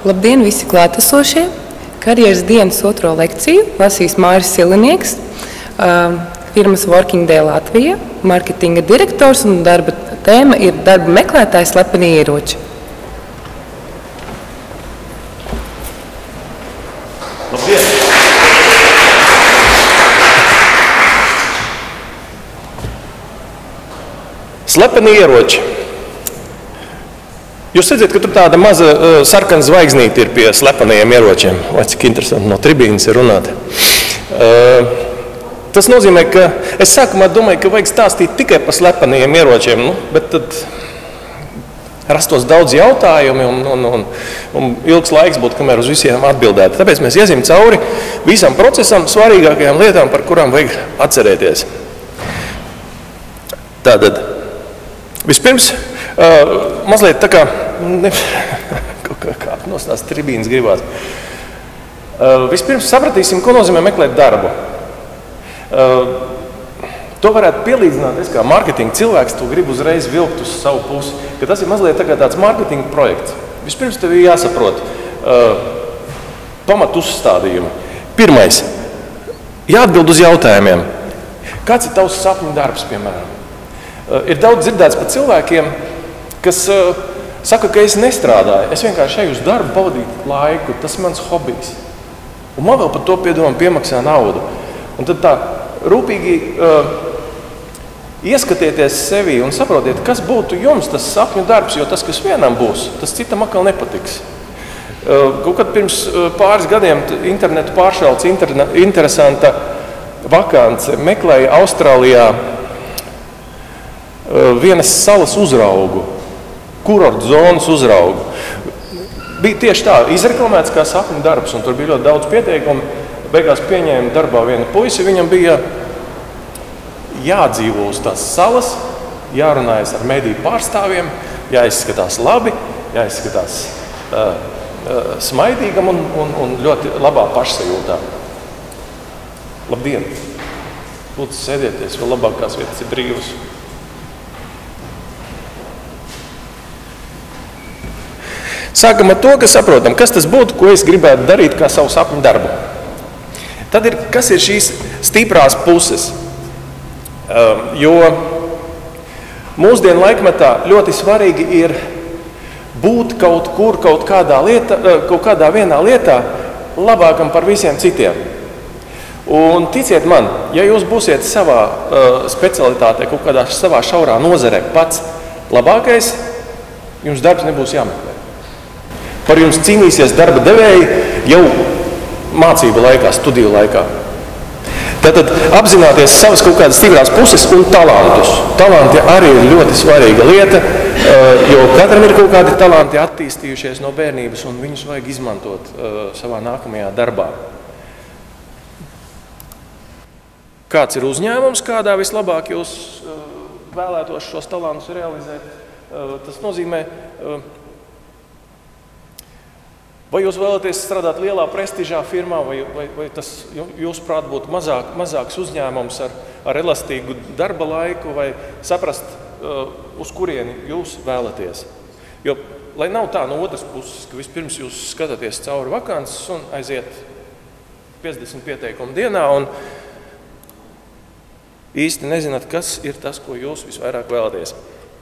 Labdien visi klātesošie! Karjeras dienas otro lekciju lasīs Māris Silinieks, firmas Working Day Latvija, marketinga direktors, un darba tēma ir darba meklētāji slepeni ieroči. Labdien! Slepeni ieroči. Jūs redzat, ka tur tāda maza sarkana zvaigznīte ir pie slepenajiem ieročiem. Vai cik interesanti no tribīnas ir runāt. Tas nozīmē, ka es sākumā domāju, ka vajag stāstīt tikai par slepenajiem ieročiem, bet tad rastos daudz jautājumi un ilgs laiks būtu, kamēr uz visiem atbildētu. Tāpēc mēs iesim cauri visam procesam, svarīgākajām lietām, par kurām vajag atcerēties. Tātad, vispirms, mazliet tā kā kāp no tās tribīnas gribās. Vispirms sapratīsim, ko nozīmē meklēt darbu. To varētu pielīdzināt, es kā marketinga cilvēks, to gribu uzreiz vilkt uz savu pusi, ka tas ir mazliet tā kā tāds marketinga projekts. Vispirms tev ir jāsaprot pamat uzstādījumi. Pirmais, jāatbild uz jautājumiem. Kāds ir tavs sapņu darbs, piemēram? Ir daudz dzirdēts par cilvēkiem, kas saka, ka es nestrādāju. Es vienkārši eju uz darbu, pavadīt laiku, tas ir mans hobijs. Un man vēl par to piemaksā naudu. Un tad tā rūpīgi ieskatieties sevi un saprotiet, kas būtu jums tas sapņu darbs, jo tas, kas vienam būs, tas citam atkal nepatiks. Kaut kad pirms pāris gadiem internetu pāršauts interesanta vakance. Meklēja Austrālijā vienas salas uzraugu, kurortu zonas uzraugu. Bija tieši tā, izreklamēts kā sapņu darbs, un tur bija ļoti daudz pieteikumu. Beigās pieņēma darbā vienu puisi, viņam bija jādzīvo uz tās salas, jārunājas ar mediju pārstāvjiem, jāizskatās labi, jāizskatās smaidīgam un ļoti labā pašsajūtā. Labdien! Lūdzu, sēdieties, vēl labākās vietas ir brīvas. Sākam ar to, ka saprotam, kas tas būtu, ko es gribētu darīt kā savu sapņu darbu. Tad ir, kas ir šīs stiprās puses? Jo mūsdienu laikmetā ļoti svarīgi ir būt kaut kur, kaut kādā vienā lietā labākam par visiem citiem. Un ticiet man, ja jūs būsiet savā specialitātē, kaut kādā savā šaurā nozarē pats labākais, jums darbs nebūs jāmeklē. Par jums cīnīsies darba devēji jau mācību laikā, studiju laikā. Tātad apzināties savas kaut kādas stiprās puses un talantus. Talanti arī ir ļoti svarīga lieta, jo katram ir kaut kādi talanti attīstījušies no bērnības, un viņus vajag izmantot savā nākamajā darbā. Kāds ir uzņēmums, kādā vislabāk jūs vēlētos šos talantus realizēt? Tas nozīmē, vai jūs vēlaties strādāt lielā prestižā firmā, vai tas jūsuprāt būtu mazāks uzņēmums ar elastīgu darba laiku, vai saprast, uz kurieni jūs vēlaties. Jo, lai nav tā no otras puses, ka vispirms jūs skatāties cauri vakances un aiziet 50 pieteikumu dienā un īsti nezināt, kas ir tas, ko jūs visvairāk vēlaties.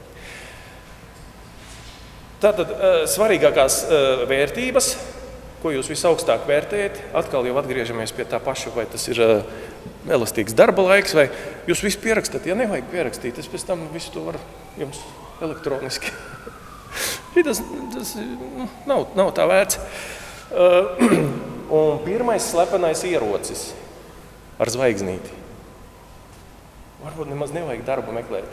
Tātad svarīgākās vērtības, ko jūs visaugstāk vērtējat, atkal jau atgriežamies pie tā paša, vai tas ir elastīgs darba laiks, vai jūs visu pierakstat. Ja nevajag pierakstīt, es pēc tam visu to varu jums elektroniski. Tas nav tā vērts. Un pirmais slepenais ierocis ar zvaigznīti. Varbūt nemaz nevajag darbu meklēt.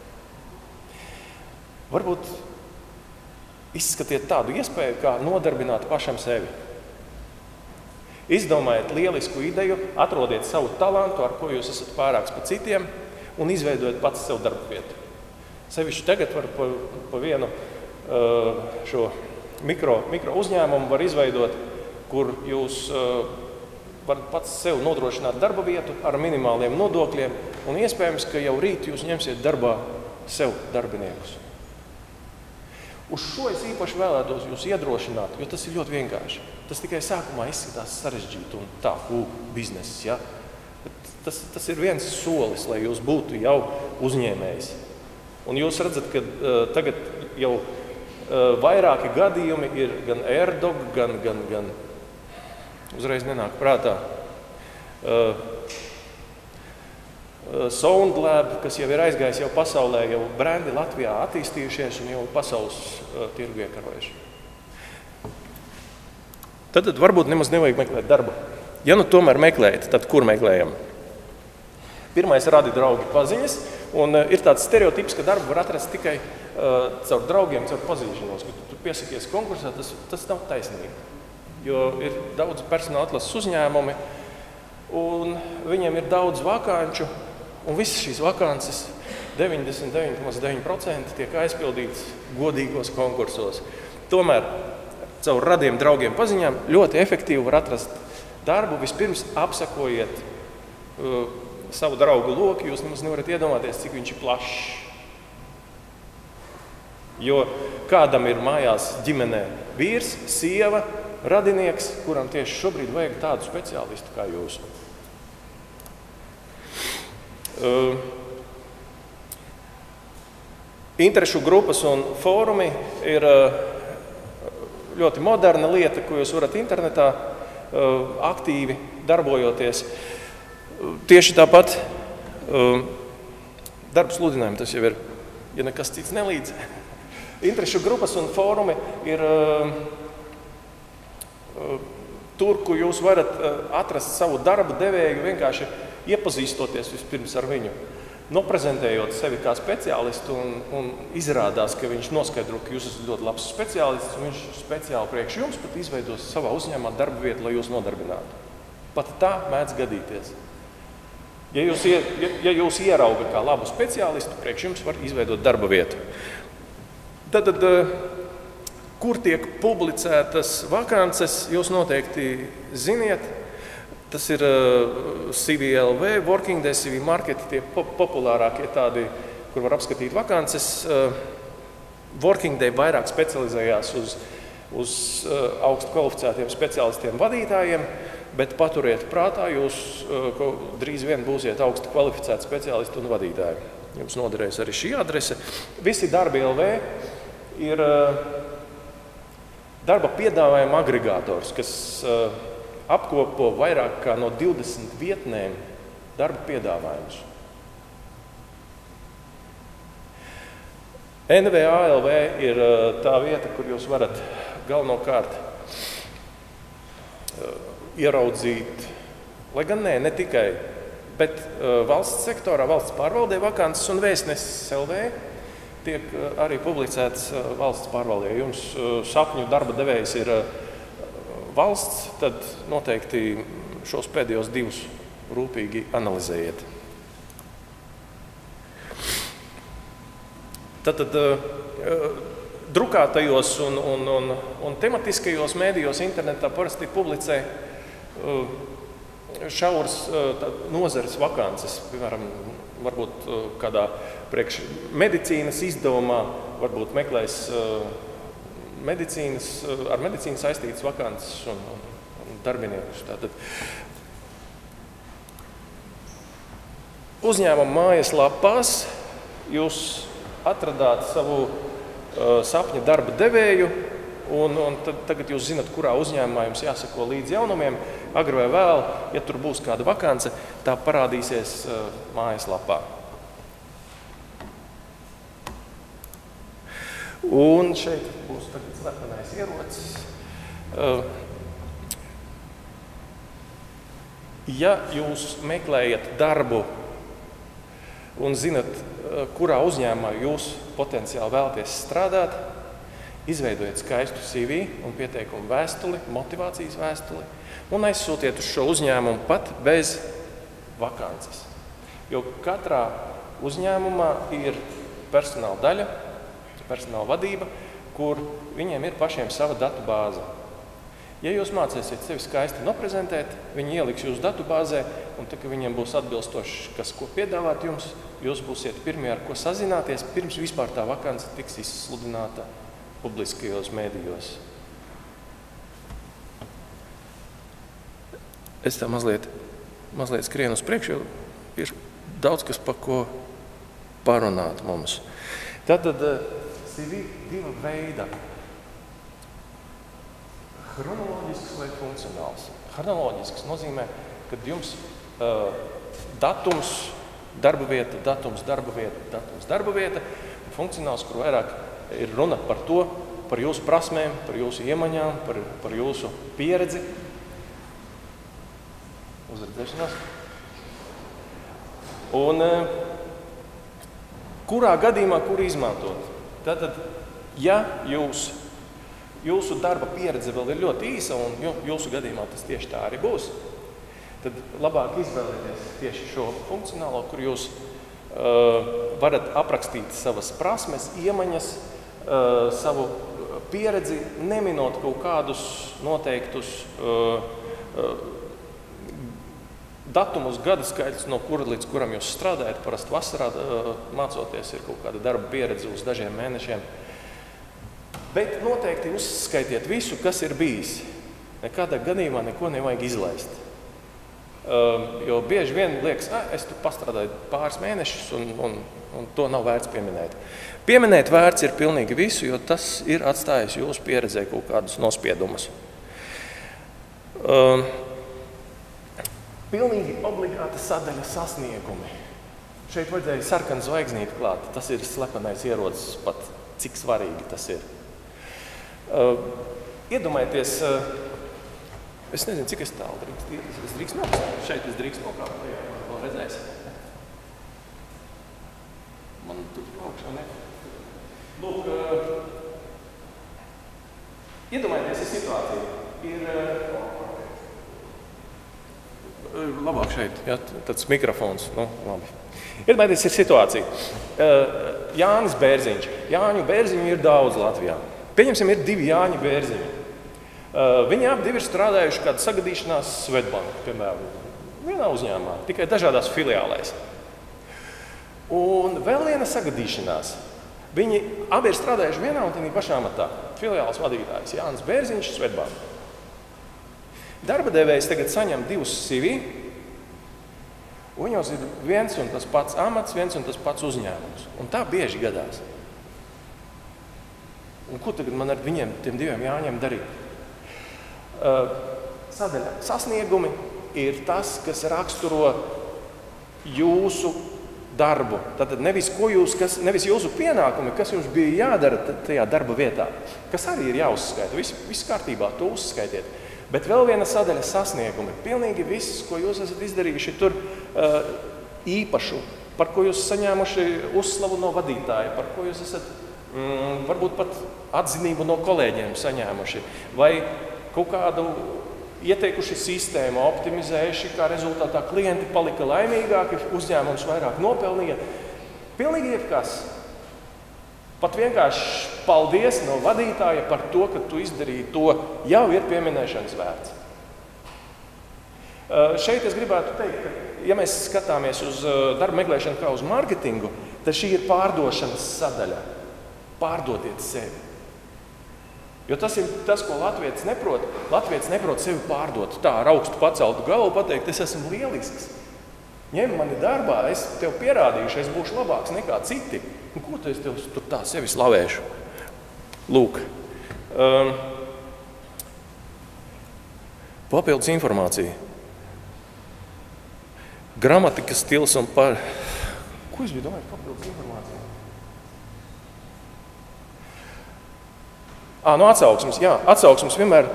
Varbūt izskatiet tādu iespēju, kā nodarbināt pašam sevi. Izdomājiet lielisku ideju, atrodiet savu talantu, ar ko jūs esat pārāks par citiem, un izveidojiet pats sev darbu vietu. Sevišķi tagad var pa vienu šo mikro uzņēmumu var izveidot, kur jūs varat pats sev nodrošināt darba vietu ar minimāliem nodokļiem, un iespējams, ka jau rīt jūs ņemsiet darbā sev darbiniekus. Uz šo es īpaši vēlētos jūs iedrošināt, jo tas ir ļoti vienkārši. Tas tikai sākumā izskatās sarežģīti un tā, bizness, ja? Tas ir viens solis, lai jūs būtu jau uzņēmējs. Un jūs redzat, ka tagad jau vairāki gadījumi ir gan AirDog, gan uzreiz nenāk prātā. SoundLab, kas jau ir aizgājis jau pasaulē, jau brendi Latvijā attīstījušies un jau pasaules tirgu iekarojuši. Tad varbūt nemaz nevajag meklēt darbu. Ja nu tomēr meklējat, tad kur meklējam? Pirmais radi draugi paziņas, un ir tāds stereotips, ka darbu var atrast tikai caur draugiem, caur pazīšanos, ka tu piesakies konkursā, tas nav taisnīgi. Jo ir daudz personāla atlases uzņēmumi, un viņiem ir daudz vakanču, un visas šīs vakances 99,9% tiek aizpildītas godīgos konkursos. Tomēr caur radiem draugiem paziņām ļoti efektīvi var atrast darbu. Vispirms apsakojiet savu draugu loku, jūs nemaz nevarat iedomāties, cik viņš ir plašs. Jo kādam ir mājās ģimenē vīrs, sieva, radinieks, kuram tieši šobrīd vajag tādu speciālistu kā jūs. Interešu grupas un fórumi ir ļoti moderna lieta, ko jūs varat internetā aktīvi darbojoties. Tieši tāpat darba sludinājumi tas jau ir, ja nekas cits nelīdz. Interešu grupas un fórumi ir tur, kur jūs varat atrast savu darba devēju, vienkārši iepazīstoties vispirms ar viņu, noprezentējot sevi kā speciālistu un izrādās, ka viņš noskaidro, ka jūs esat ļoti labs speciālists, un viņš speciāli priekš jums pat izveidos savā uzņēmumā darba vietu, lai jūs nodarbinātu. Pat tā mēdz gadīties. Ja jūs ierauga kā labu speciālistu, priekš jums var izveidot darba vietu. Tad kur tiek publicētas vakances, jūs noteikti ziniet. Tas ir CV.LV, Working Day, CV Market, tie populārākie tādi, kur var apskatīt vakances. Working Day vairāk specializējās uz augstu kvalificētiem speciālistiem vadītājiem, bet paturiet prātā, jūs drīz vien būsiet augstu kvalificēti speciālisti un vadītāji. Jums noderēs arī šī adrese. Visi darbi LV ir darba piedāvājuma agregātors, kas apkopo vairāk kā no 20 vietnēm darba piedāvājumus. NVA.LV ir tā vieta, kur jūs varat galvenokārt ieraudzīt, lai gan ne tikai, bet valsts sektorā, valsts pārvaldē vakances un Vēstneses LV tiek arī publicēts valsts pārvaldē. Jums sapņu darba devējs ir valsts, tad noteikti šos pēdējos divus rūpīgi analizējiet. Tātad drukātajos un tematiskajos mēdījos internetā parasti publicē šauras nozares vakances, piemēram, varbūt kādā priekš medicīnas izdevumā, varbūt meklēs ar medicīnu saistītas vakances un darbiniekus. Tātad uzņēmuma mājaslapās jūs atradāt savu sapņa darba devēju, un tagad jūs zinat, kurā uzņēmumā jums jāsako līdz jaunumiem. Agri vai vēl, ja tur būs kāda vakance, tā parādīsies mājaslapā. Un šeit būs tagad slepenais ierocis. Ja jūs meklējat darbu un zinat, kurā uzņēmumā jūs potenciāli vēlaties strādāt, izveidojiet skaistu CV un pieteikumu vēstuli, motivācijas vēstuli un aizsūtiet uz šo uzņēmumu pat bez vakances. Jo katrā uzņēmumā ir personāla daļa, personāla vadība, kur viņiem ir pašiem sava datu bāze. Ja jūs mācīsiet sevi skaisti noprezentēt, viņi ieliks jūsu datu bāzē, un tad, kad viņiem būs atbilstoši, kas ko piedāvāt jums, jūs būsiet pirmie, ar ko sazināties, pirms vispār tā vakance tiks izsludināta publiskajos mēdījos. Es tā mazliet skrienu uz priekšu, jo ir daudz, kas par ko parunāt mums. Tātad CV diva veida. Chronoloģisks vai funkcionāls. Chronoloģisks nozīmē, ka jums datums, darba vieta, datums, darba vieta, datums, darba vieta. Funkcionāls, kur vairāk ir runa par to, par jūsu prasmēm, par jūsu iemaņām, par jūsu pieredzi. Uzredzēšanās. Un kurā gadījumā, kur izmantot? Tātad, ja jūsu darba pieredze vēl ir ļoti īsa, un jūsu gadījumā tas tieši tā arī būs, tad labāk izvēlēties tieši šo funkcionālo, kur jūs varat aprakstīt savas prasmes, iemaņas, savu pieredzi, neminot kaut kādus noteiktus datumus, gada skaitļus, no kura līdz kuram jūs strādājat. Parasti vasarā mācoties ir kaut kāda darba pieredze uz dažiem mēnešiem. Bet noteikti uzskaitiet visu, kas ir bijis. Nekādā gadījumā neko nevajag izlaist. Jo bieži vien liekas, es tur pastrādāju pāris mēnešus un to nav vērts pieminēt. Pieminēt vērts ir pilnīgi visu, jo tas ir atstājis jūsu pieredzē kaut kādus nospiedumus. Pilnīgi obligāta sadaļa sasniegumi. Šeit vajadzēja sarkanu zvaigznīti klāt. Tas ir slepenais ierocis, pat cik svarīgi tas ir. Iedomājieties, es nezinu, cik es tālu drīkst. Es drīkst nokāpt. Šeit es drīkst nokāpt. Vēl redzēs. Man tur augšā ne. Lūk, iedomājieties situāciju. Labāk šeit, ja, tāds mikrofons. Labi. Iedomājieties, ir situācija. Jānis Bērziņš. Jāņu Bērziņu ir daudz Latvijā. Pieņemsim, ir 2 Jāņi Bērziņi. Viņi abi ir strādājuši kādu sagadīšanās Svetbanku, piemēram, vienā uzņēmumā, tikai dažādās filiālēs. Un vēl viena sagadīšanās. Viņi abi ir strādājuši vienā un tādā pašā amatā. Filiāles vadītājs Jānis Bērziņš, Svetbanka. Darba devējs tagad saņem 2 CV, un viņos ir viens un tas pats amats, viens un tas pats uzņēmums. Un tā bieži gadās. Un ko tagad man ar viņiem, tiem 2 Jāņiem darīt? Sadaļa sasniegumi ir tas, kas raksturo jūsu darbu. Tātad nevis jūsu pienākumi, kas jums bija jādara tajā darba vietā, kas arī ir jāuzskaita. Viss kārtībā, to uzskaitiet. Bet vēl viena sadaļa sasniegumi. Pilnīgi viss, ko jūs esat izdarījuši tur īpašu, par ko jūs saņēmuši uzslavu no vadītāja, par ko jūs esat varbūt pat atzinību no kolēģiem saņēmuši, vai kaut kādu ieteikuši sistēmu, optimizējuši, kā rezultātā klienti palika laimīgāki, uzņēmums vairāk nopelnīja. Pilnīgi jebkas. Pat vienkārši paldies no vadītāja par to, ka tu izdarīji to, jau ir pieminēšanas vērts. Šeit es gribētu teikt, ka ja mēs skatāmies uz darba meklēšanu kā uz marketingu, tad šī ir pārdošanas sadaļa. Pārdodiet sevi. Jo tas ir tas, ko latvietis neprot. Latvietis neprot sevi pārdot tā ar augstu paceltu galvu, pateikt, es esmu lielisks. Ņem mani darbā, es tev pierādīšu, es būšu labāks nekā citi. Un ko tu es tev tur tā sevi slavēšu? Lūk. Papildus informācija. Gramatikas stils un par... Ko es biju domājis papildus informācija? Atsauksmes. Jā, atsauksmes vienmēr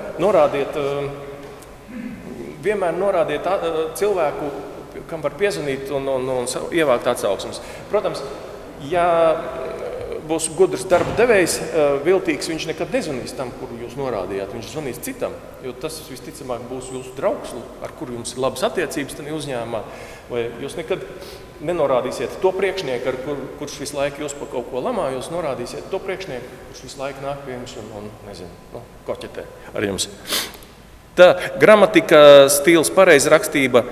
norādiet cilvēku, kam var piezvanīt un ievākt atsauksmes. Protams, ja būs gudrs darba devējs, viltīgs, viņš nekad nezvanīs tam, kuru jūs norādījāt. Viņš zvanīs citam, jo tas visticamāk būs jūsu draugs, ar kuru jums ir labas attiecības tajā uzņēmumā. Vai jūs nekad nenorādīsiet to priekšnieku, kurš visu laiku jūs pa kaut ko lamā, jūs norādīsiet to priekšnieku, kurš visu laiku nāk pie jums un koķetē ar jums. Tā gramatika, stils, pareizrakstība.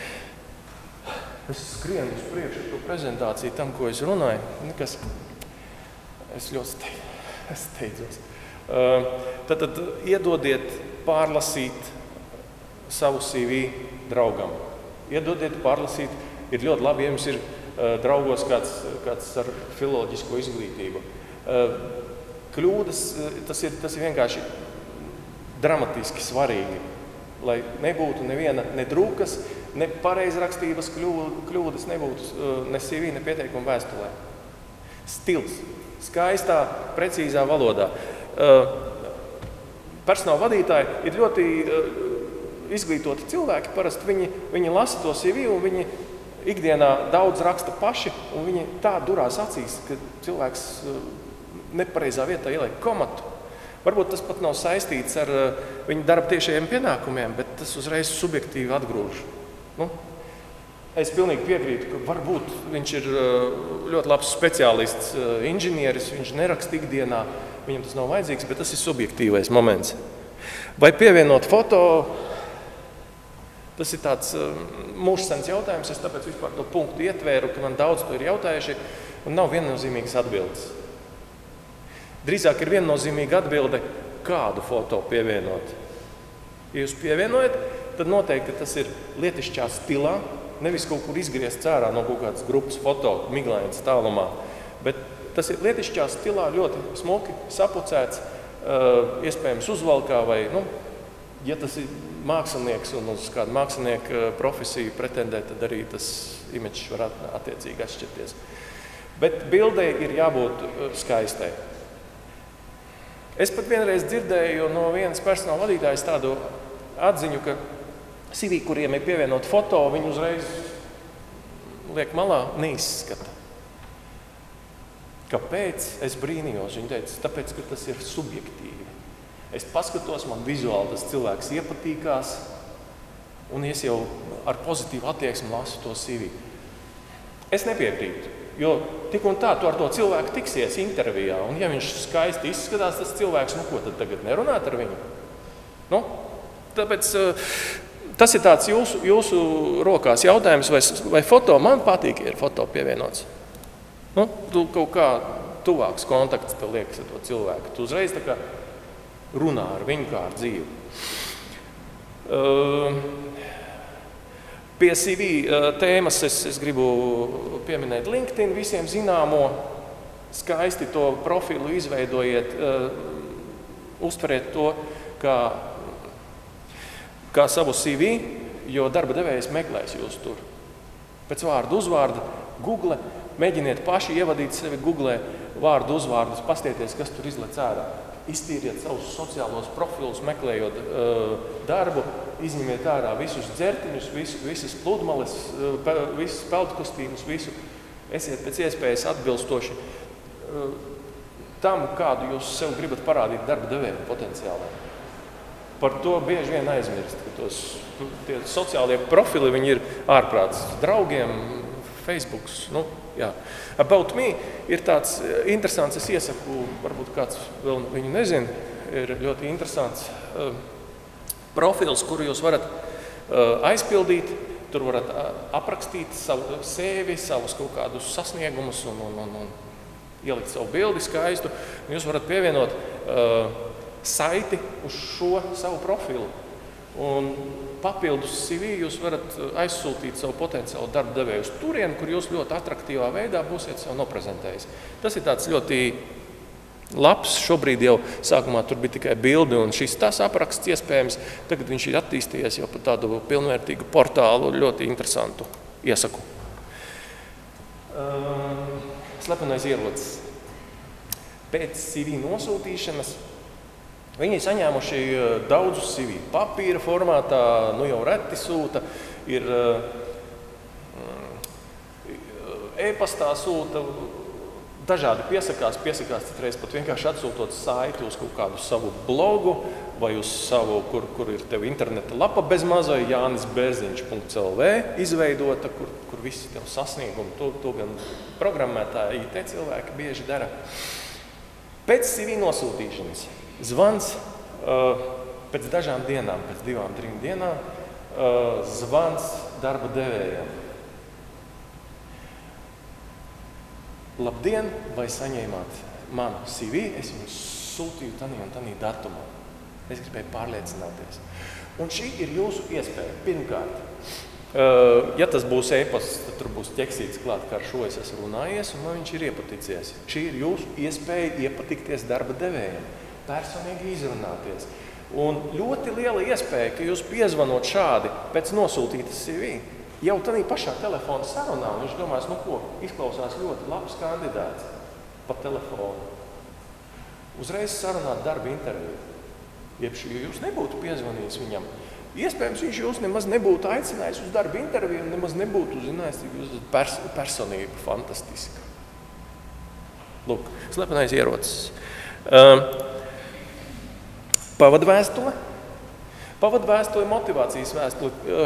Es skrienu uz priekšu to prezentāciju tam, ko es runāju. Es ļoti steidzos. Tad iedodiet pārlasīt savu CV draugam. Iedodiet pārlasīt. Ir ļoti labi, ja jums ir draugos kāds ar filoloģisko izglītību. Kļūdas, tas ir vienkārši dramatiski svarīgi, lai nebūtu neviena ne drūkas, ne pareizrakstības kļūdas, nebūtu ne CV, ne pieteikuma vēstulē. Stils, skaistā, precīzā valodā. Personāla vadītāji ir ļoti izglītoti cilvēki, parasti viņi lasa to CV un viņi ikdienā daudz raksta paši, un viņi tā durās acīs, ka cilvēks nepareizā vietā ieliek komatu. Varbūt tas pat nav saistīts ar viņa darba tiešajiem pienākumiem, bet tas uzreiz subjektīvi atgrūž. Es pilnīgi piekrītu, ka varbūt viņš ir ļoti labs speciālists, inženieris, viņš neraksta ikdienā, viņam tas nav vajadzīgs, bet tas ir subjektīvais moments. Vai pievienot foto? Tas ir tāds mūžsens jautājums, es tāpēc vispār to punktu ietvēru, ka man daudz to ir jautājuši, un nav viennozīmīgas atbildes. Drīzāk ir viennozīmīga atbilde, kādu foto pievienot. Ja jūs pievienojat, tad noteikti tas ir lietišķā stilā, nevis kaut kur izgriezt cērā no kaut kādas grupas foto miglainas tālumā, bet tas ir lietišķā stilā ļoti smuki sapucēts, iespējams uzvalkā vai, ja tas ir mākslinieks un uz kādu mākslinieku profesiju pretendē, tad arī tas imidžs var attiecīgi atšķirties. Bet bildei ir jābūt skaistai. Es pat vienreiz dzirdēju no vienas personāla vadītājas tādu atziņu, ka CV, kuriem ir pievienot foto, viņi uzreiz liek malā, neizskata. Kāpēc? Es brīnījos. Viņa teica, tāpēc, ka tas ir subjektīvi. Es paskatos, man vizuāli tas cilvēks iepatīkās, un es jau ar pozitīvu attieksmi lasu to CV. Es nepiekrītu, jo tik un tā tu ar to cilvēku tiksies intervijā, un ja viņš skaisti izskatās, tas cilvēks, ko tad tagad nerunāt ar viņu? Tāpēc tas ir tāds jūsu rokās jautājums, vai foto, man patīk, ja ir foto pievienots. Tu kaut kā tuvāks kontakts tev liekas ar to cilvēku. Tu uzreiz tā kā runā ar viņu kā ar dzīvi. Pie CV tēmas es gribu pieminēt LinkedIn, visiem zināmo, skaisti to profilu izveidojiet, uztveriet to kā savu CV, jo darba devējs meklēs jūs tur. Pēc vārdu uzvārda Google, mēģiniet paši ievadīt sevi Google vārdu uzvārdus, pastieties, kas tur izlec ārā. Iztīriet savus sociālos profilus, meklējot darbu, izņemiet ārā visus dzertiņus, visas pludmales, visas peldkostīmus, visu. Esiet pēc iespējas atbilstoši tam, kādu jūs sev gribat parādīt darba devēju potenciālā. Par to bieži vien aizmirst, ka tie sociālie profili, viņi ir ārprāts draugiem, Facebooks, About Me ir tāds interesants, es iesaku, varbūt kāds vēl viņu nezina, ir ļoti interesants profils, kuru jūs varat aizpildīt, tur varat aprakstīt savu sevi, savus kaut kādus sasniegumus un ielikt savu bildi skaistu, un jūs varat pievienot saiti uz šo savu profilu. Un papildus CV jūs varat aizsūtīt savu potenciālu darba devēju uz turienu, kur jūs ļoti atraktīvā veidā būsiet sev noprezentējis. Tas ir tāds ļoti labs, šobrīd jau sākumā tur bija tikai bildi un šis tas apraksts iespējams, tagad viņš ir attīstījies jau par tādu pilnvērtīgu portālu, ļoti interesantu iesaku. Slepenais ierocis. Pēc CV nosūtīšanas viņi ir saņēmuši daudzus CV. Papīra formātā, jau reti sūta, ir e-pastā sūta, dažādi piesakās citreiz pat vienkārši atsūtot saiti uz kaut kādu savu blogu vai uz savu, kur ir tev interneta lapa bez mazai, janisberziņš.lv izveidota, kur visi tev sasniegumi, to gan programmētāji IT cilvēki bieži dara. Pēc CV nosūtīšanas zvans pēc dažām dienām, pēc 2-3 dienām, zvans darba devējiem. Labdien, vai saņēmāt manu CV, es jums sūtīju tanī un tanī datumā. Es gribēju pārliecināties. Un šī ir jūsu iespēja. Pirmkārt, ja tas būs e-pasts, tad tur būs ķeksīts klāt, ka ar šo es esmu runājies, un man viņš ir iepaticies. Šī ir jūsu iespēja iepatikties darba devējiem, personīgi izrunāties. Un ļoti liela iespēja, ka jūs piezvanot šādi pēc nosūtītas CV, jau tādā pašā telefona sarunā, un viņš domās, nu ko, izklausās ļoti labs kandidāts pa telefonu. Uzreiz sarunāt darba interviju. Ja jūs nebūtu piezvanījis viņam, iespējams, viņš jūs nemaz nebūtu aicinājis uz darba interviju un nemaz nebūtu uzzinājis, cik jūs esat personība fantastiska. Lūk, slepenais ierocis. Pavadvēstule. Pavadvēstule, motivācijas vēstule.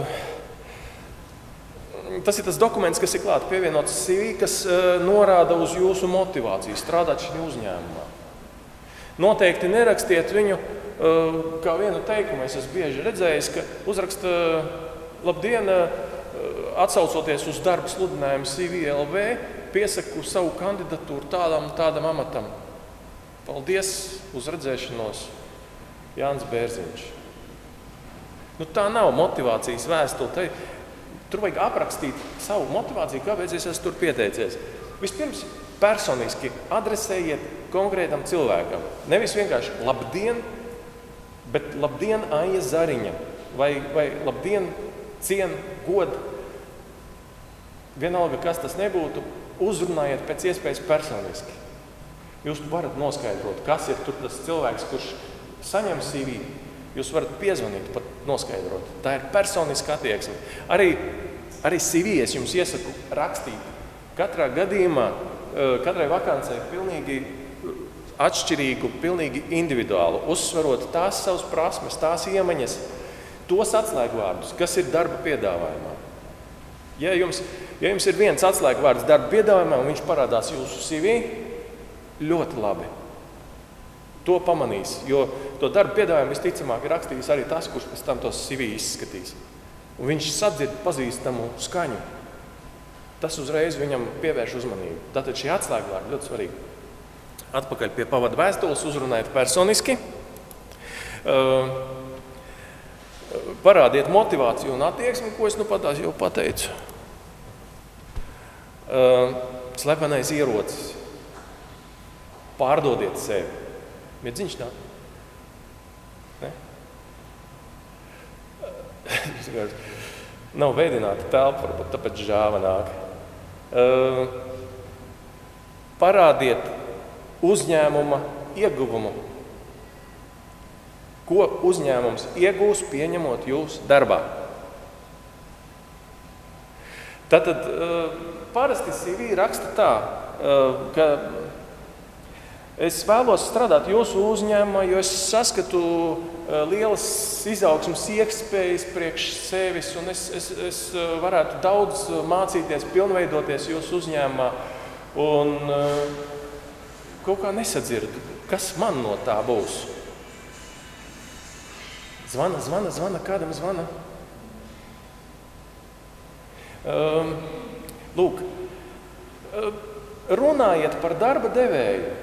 Tas ir tas dokuments, kas ir klāt pievienots CV, kas norāda uz jūsu motivāciju strādāt šajā uzņēmumā. Noteikti nerakstiet viņu kā vienu teikumu. Es esmu bieži redzējis, ka uzraksta labdien, atsaucoties uz darba sludinājumu CV.LV, piesaku savu kandidatūru tādam amatam. Paldies, uz redzēšanos, Jānis Bērziņš. Nu, tā nav motivācijas vēstule. Tur vajag aprakstīt savu motivāciju, kāpēc es esmu tur pieteicies. Vispirms personiski adresējiet konkrētam cilvēkam. Nevis vienkārši labdien, bet labdien Aija Zariņa vai labdien cien god. Vienalga, kas tas nebūtu, uzrunājiet pēc iespējas personiski. Jūs varat noskaidrot, kas ir tur tas cilvēks, kurš saņem CV. Jūs varat piezvanīt, pat noskaidrot. Tā ir personiska attieksme. Arī CV es jums iesaku rakstīt. Katrā gadījumā, katrai vakancei pilnīgi atšķirīgu, pilnīgi individuālu, uzsverot tās savas prasmes, tās iemaņas, tos atslēgvārdus, kas ir darba piedāvājumā. Ja jums ir viens atslēgvārds darba piedāvājumā un viņš parādās jūsu CV, ļoti labi. To pamanīs, jo to darba piedāvājumu visticamāk ir rakstījis arī tas, kurš pēc tam tos CV izskatīs. Un viņš sadzird pazīstamu skaņu. Tas uzreiz viņam pievērš uzmanību. Tātad šie atslēgvārdi ļoti svarīgi. Atpakaļ pie pavadu vēstules, uzrunājiet personiski. Parādiet motivāciju un attieksmi, ko es nu patās jau pateicu. Slepenais ierocis. Pārdodiet sevi. Miedziņš tā? Ne? Nav veidināta telpa, varbūt tāpēc žāva nāk. Parādiet uzņēmuma ieguvumu. Ko uzņēmums iegūs, pieņemot jūs darbā? Tātad parasti CV raksta tā, ka es vēlos strādāt jūsu uzņēmumā, jo es saskatu lielas izaugsmas iespējas priekš sevis, un es varētu daudz mācīties, pilnveidoties jūsu uzņēmumā, un kaut kā nesadzirdu, kas man no tā būs. Zvana, kādam zvana. Lūk, runājiet par darba devēju.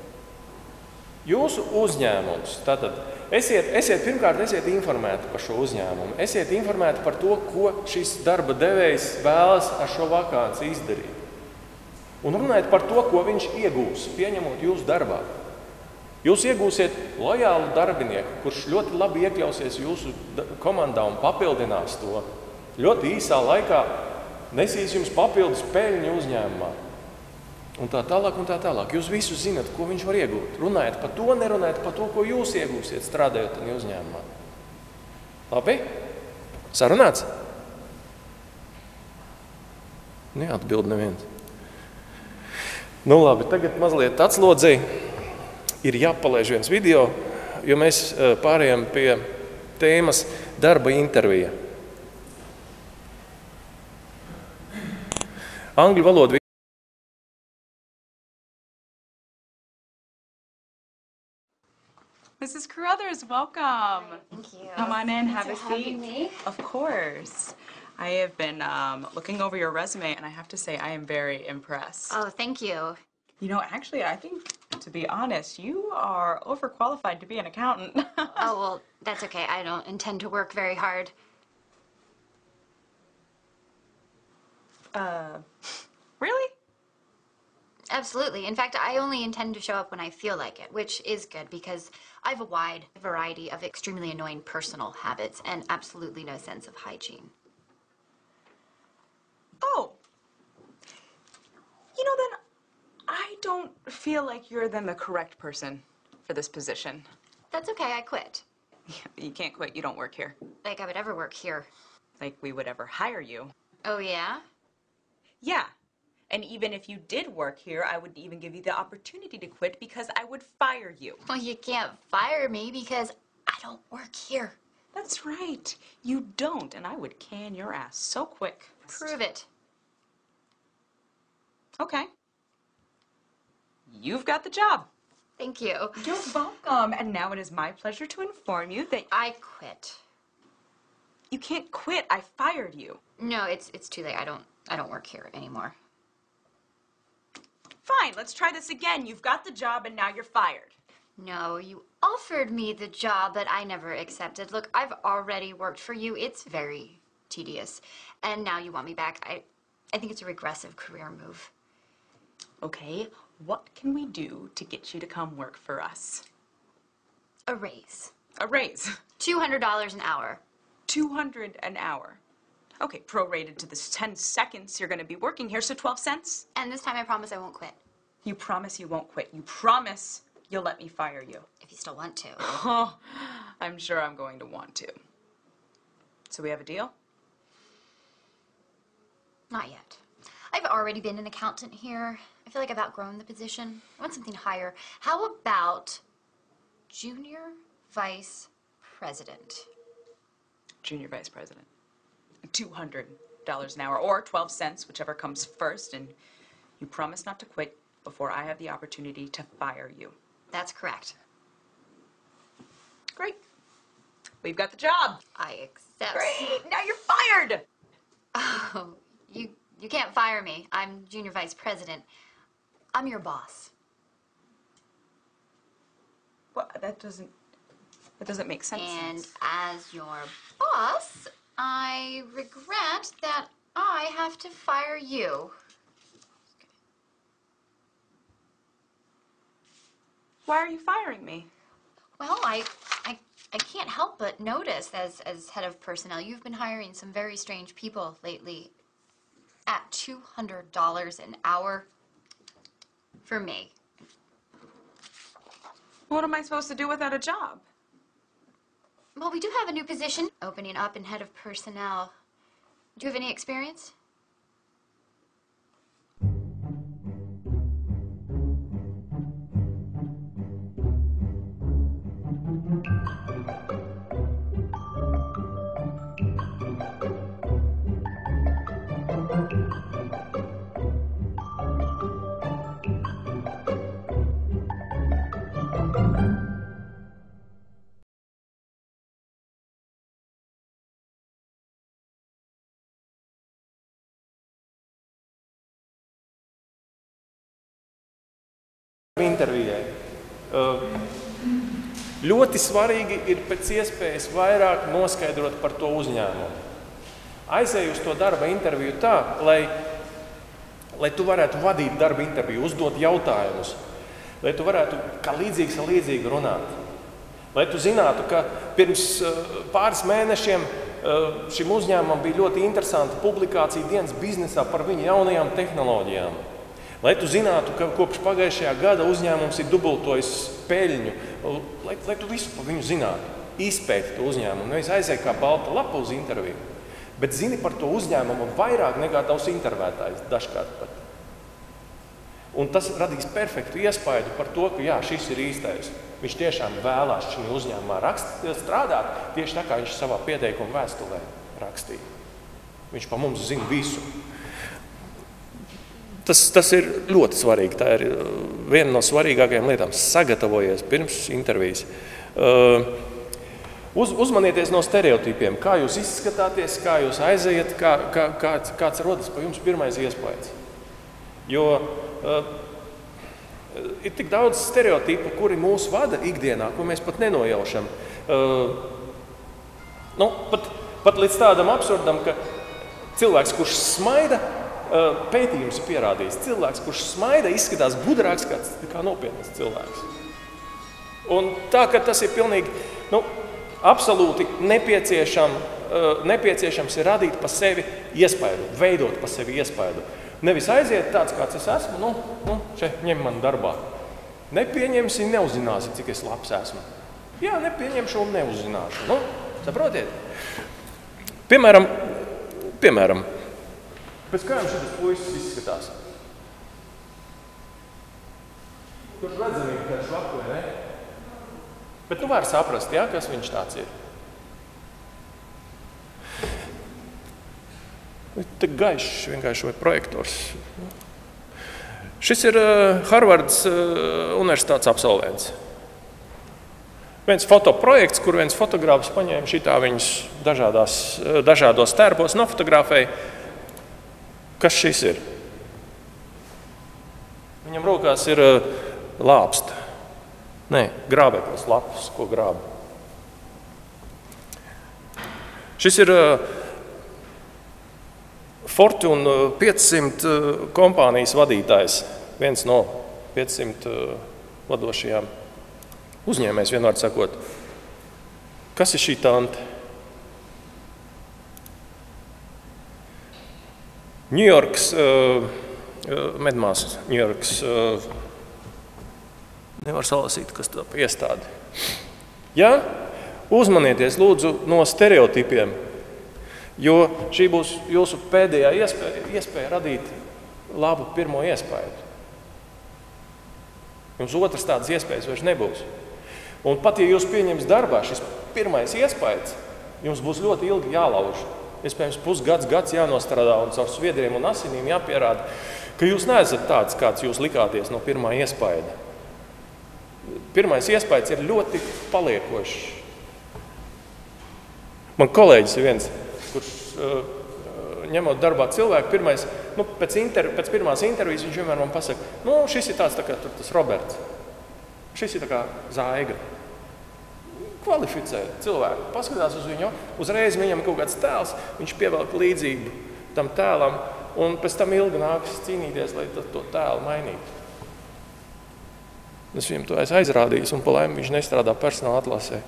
Jūsu uzņēmums, tātad pirmkārt esiet informēti par šo uzņēmumu, esiet informēti par to, ko šis darba devējs vēlas ar šo vakanci izdarīt. Un runājiet par to, ko viņš iegūs, pieņemot jūsu darbā. Jūs iegūsiet lojālu darbinieku, kurš ļoti labi iekļausies jūsu komandā un papildinās to. Ļoti īsā laikā nesīs jums papildus peļņu uzņēmumā. Un tā tālāk, un tā tālāk. Jūs visu zinat, ko viņš var iegūt. Runājiet par to, nerunājiet par to, ko jūs iegūsiet, strādājot tajā uzņēmumā. Labi? Sarunāts? Neatbild neviens. Nu labi, tagad mazliet atslodzēji. Ir jāpalaiž viens video, jo mēs pārējām pie tēmas darba intervija. Angļu valoda. Mrs. Carruthers, welcome. Thank you. Come on in, have a Thanks for having seat. me. Of course. I have been looking over your resume, and I have to say I am very impressed. Oh, thank you. You know, actually, I think To be honest, you are overqualified to be an accountant. Oh, well, that's okay. I don't intend to work very hard. Really? Absolutely. In fact, I only intend to show up when I feel like it, which is good because I have a wide variety of extremely annoying personal habits and absolutely no sense of hygiene. Oh. You know, then, I don't feel like you're then the correct person for this position. That's okay. I quit. You can't quit. You don't work here. Like I would ever work here. Like we would ever hire you. Oh, yeah? Yeah. And even if you did work here, I wouldn't even give you the opportunity to quit because I would fire you. Well, you can't fire me because I don't work here. That's right. You don't, and I would can your ass so quick. Prove it. Okay. You've got the job. Thank you. You're welcome. And now it is my pleasure to inform you that I quit. you can't quit. I fired you. No, it's too late. I don't work here anymore. Fine, let's try this again. You've got the job and now you're fired. No, you offered me the job, but I never accepted. Look, I've already worked for you. It's very tedious. And now you want me back. I think it's a regressive career move. Okay, what can we do to get you to come work for us? A raise. A raise. $200 an hour. $200 an hour. Okay, prorated to the 10 seconds you're going to be working here, so 12 cents. And this time I promise I won't quit. You promise you won't quit. You promise you'll let me fire you. If you still want to. Oh, I'm sure I'm going to want to. So we have a deal? Not yet. I've already been an accountant here. I feel like I've outgrown the position. I want something higher. How about junior vice president? Junior vice president. $200 an hour, or 12 cents, whichever comes first, and you promise not to quit before I have the opportunity to fire you. That's correct. Great. We've got the job. I accept. Great. Now you're fired. Oh, you can't fire me. I'm junior vice president. I'm your boss. Well, that doesn't make sense. And as your boss, I regret that I have to fire you. Why are you firing me? Well, I can't help but notice as head of personnel, you've been hiring some very strange people lately at $200 an hour for me. What am I supposed to do without a job? Well, we do have a new position opening up in head of personnel. Do you have any experience? Intervijai. Ļoti svarīgi ir pēc iespējas vairāk noskaidrot par to uzņēmumu. Aizej uz to darba interviju tā, lai tu varētu vadīt darba interviju, uzdot jautājumus, lai tu varētu kā līdzīgs ar līdzīgu runāt. Lai tu zinātu, ka pirms pāris mēnešiem šim uzņēmumam bija ļoti interesanta publikācija dienas biznesā par viņu jaunajām tehnoloģijām. Lai tu zinātu, ka kopš pagājušajā gada uzņēmums ir dubultojis peļņu, lai tu visu par viņu zinātu, izpēti to uzņēmumu, nevis aizej kā balta lapa uz interviju, bet zini par to uzņēmumu vairāk nekā tavs intervētājs dažkārt pat. Un tas radīs perfektu iespaidu par to, ka jā, šis ir īstais. Viņš tiešām vēlās šajā uzņēmumā strādāt, tieši tā kā viņš savā pieteikuma vēstulē rakstīja. Viņš pa mums zina visu. Tas ir ļoti svarīgi. Tā ir viena no svarīgākajām lietām. Sagatavojies pirms intervijas. Uzmanieties no stereotipiem. Kā jūs izskatāties, kā jūs aizejat, kāds rodas pa jums pirmais iespējas. Jo Ir tik daudz stereotipu, kuri mūs vada ikdienā, ko mēs pat nenojaušam. Pat līdz tādam absurdam, ka cilvēks, kurš smaida, pētījums ir pierādījis, cilvēks, kurš smaida, izskatās gudrāks kā nopietnas cilvēks. Un tā, ka tas ir pilnīgi, absolūti nepieciešams ir radīt pa sevi iespaidu, veidot pa sevi iespaidu. Nevis aiziet tāds, kāds es esmu, šeit ņem man darbā. Nepieņemsi, neuzzināsi, cik es labs esmu. Jā, nepieņemšu un neuzzināšu. Saprotiet? Piemēram, pēc kā jums šitas puisis izskatās? Kurš redzamīgi, ka viņš vaku, vai ne? Bet var saprast, jā, kas viņš tāds ir. Te gaišs vienkārši vai projektors. Šis ir Harvardas universitātes absolvents. Viens fotoprojekts, kur viens fotogrāfs paņēma šitā viņus dažādos tērpos, nofotografēja. Kas šis ir? Viņam rokās ir lāpsta. Nē, grābeklis, lapas, ko grāba. Šis ir Fortune 500 kompānijas vadītājs, viens no 500 vadošajām uzņēmējs, vienvārds sakot. Kas ir šī tante? Ņujorkas medmāsas, Ņujorkas nevar salasīt, kas tā iestādi. Ja? Uzmanieties, lūdzu, no stereotipiem. Jo šī būs jūsu pēdējā iespēja radīt labu pirmo iespēju. Jums otrs tādas iespējas vairs nebūs. Un pat, ja jūs pieņems darbā šis pirmais iespējas, jums būs ļoti ilgi jālauž. Iespējams, gads jānostrādā un caur sviedriem un asinīm jāpierāda, ka jūs neesat tāds, kāds jūs likāties no pirmā iespēja. Pirmais iespējas ir ļoti paliekošs. Man kolēģis ir viens, kurš ņemot darbā cilvēku, pēc pirmās intervijas viņš vienmēr man pasaka, šis ir tāds tā kā tas Roberts, šis ir tā kā Zaiga. Kvalificē cilvēku, paskatās uz viņu, uzreiz viņam kaut kāds tēls, viņš pievelk līdzību tam tēlam, un pēc tam ilgi nākas cīnīties, lai to tēlu mainītu. Es viņam to esmu aizrādījis, un pa laimi viņš nestrādā personāla atlasē.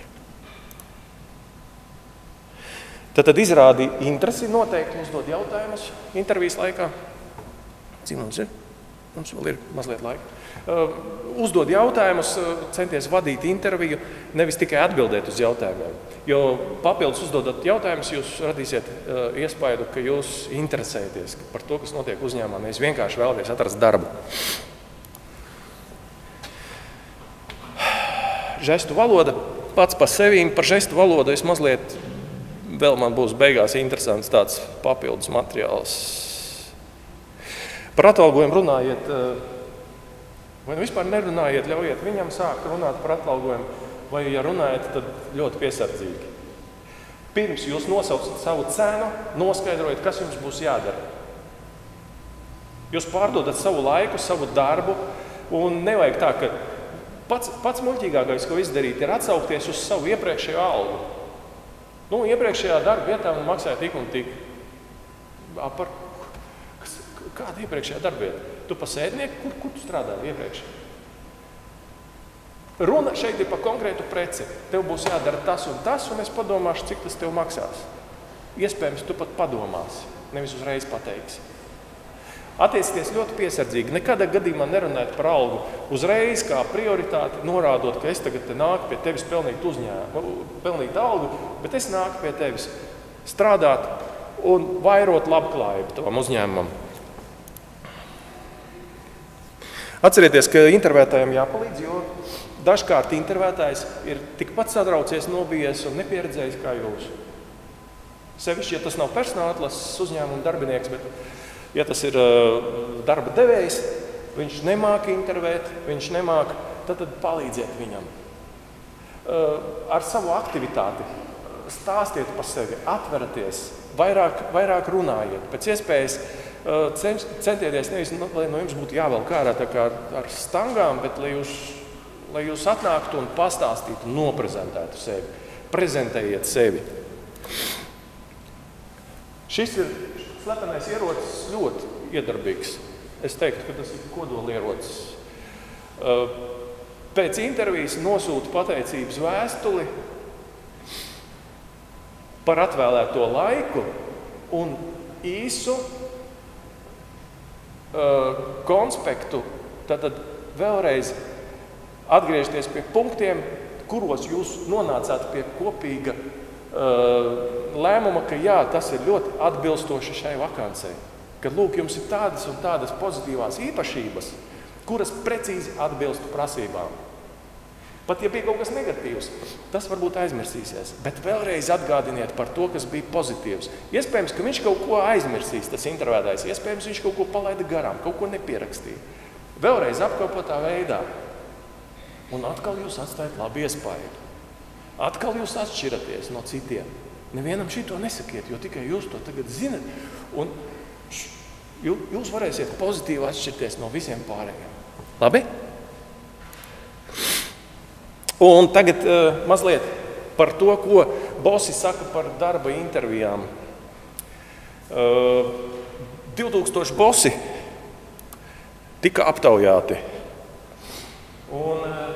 Tad izrādi interesi noteikti, uzdod jautājumus intervijas laikā. Cik mums ir? Mums vēl ir mazliet laika. Uzdod jautājumus, centies vadīt interviju, nevis tikai atbildēt uz jautājumiem. Jo papildus uzdodot jautājumus, jūs radīsiet iespaidu, ka jūs interesēties par to, kas notiek uzņēmumā. Nevis vienkārši vēlaties atrast darbu. Žestu valoda pats par sevīm. Par žestu valodu es mazliet vēl man būs beigās interesants tāds papildus materiāls. Par atalgojumu runājiet, vai vispār nerunājiet, ļaujiet viņam sākt runāt par atalgojumu, vai ja runājat, tad ļoti piesardzīgi. Pirms jūs nosaucat savu cenu, noskaidrojiet, kas jums būs jādara. Jūs pārdodat savu laiku, savu darbu, un nevajag tā, ka pats muļķīgākais, ko izdarīt, ir atsaukties uz savu iepriekšējo algu. Iepriekšējā darba vietā man maksāja tik un tik. Kāda iepriekšējā darba vieta? Tu pa sēdnieku, kur tu strādāji iepriekš? Runa šeit ir par konkrētu preci. Tev būs jādara tas, un es padomāšu, cik tas tev maksās. Iespējams, tu pat padomāsi, nevis uzreiz pateiksi. Attiecieties ļoti piesardzīgi. Nekādā gadījumā nerunājiet par algu. Uzreiz kā prioritāti norādot, ka es tagad te nāku pie tevis pelnīt algu, bet es nāku pie tevis strādāt un vairot labklājību tavam uzņēmumam. Atcerieties, ka intervētājiem jāpalīdz, jo dažkārt intervētājs ir tikpat satraucies, nobijies un nepieredzējis kā jūs. Sevišķi, ja tas nav personāla atlases uzņēmuma darbinieks, bet ja tas ir darba devējs, viņš nemāk intervēt, tad palīdziet viņam. Ar savu aktivitāti stāstiet par sevi, atveraties, vairāk runājiet. Pēc iespējas centieties nevis, lai no jums būtu jāvelk ārā tā kā ar stangām, bet lai jūs atnāktu un pastāstītu, noprezentētu sevi, prezentējiet sevi. Šis ir slepenais ierocis ļoti iedarbīgs. Es teiktu, ka tas ir kodolierocis. Pēc intervijas nosūta pateicības vēstuli par atvēlēto laiku un īsu konspektu, tad vēlreiz atgriezties pie punktiem, kuros jūs nonācāt pie kopīga lēmuma, ka jā, tas ir ļoti atbilstoši šai vakancei. Kad lūk, jums ir tādas un tādas pozitīvās īpašības, kuras precīzi atbilst prasībām. Pat ja bija kaut kas negatīvs, tas varbūt aizmirsīsies, bet vēlreiz atgādiniet par to, kas bija pozitīvs. Iespējams, ka viņš kaut ko aizmirsīs, tas intervētājs, iespējams, viņš kaut ko palaida garām, kaut ko nepierakstīja. Vēlreiz apkopotā veidā. Un atkal jūs atstājat labu iespaidu. Atkal jūs atšķiraties no citiem. Nevienam šito nesakiet, jo tikai jūs to tagad zinat. Un jūs varēsiet pozitīvi atšķirties no visiem pārējiem. Labi? Un tagad mazliet par to, ko bosi saka par darba intervijām. 2000 bosi tika aptaujāti. Un